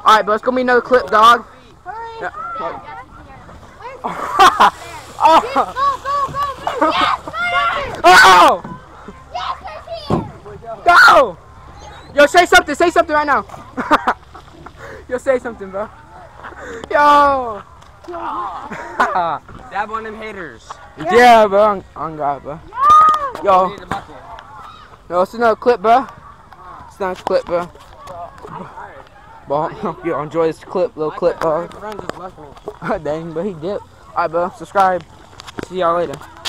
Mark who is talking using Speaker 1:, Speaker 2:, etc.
Speaker 1: Alright, but it's gonna be another clip, dog.
Speaker 2: Hurry.
Speaker 1: Yeah.
Speaker 2: Oh. Go. Yes,
Speaker 1: Oh!
Speaker 2: yes,
Speaker 1: Go! Yo, say something right now. Yo, say something, bro. Yo!
Speaker 3: Dab on them haters.
Speaker 1: Yeah, bro, on God, bro. Yo, it's another clip, bro. It's another clip, bro. Bro, yo, enjoy this clip, little clip, bro. Dang, but he dipped. Alright, bro, subscribe. See y'all later.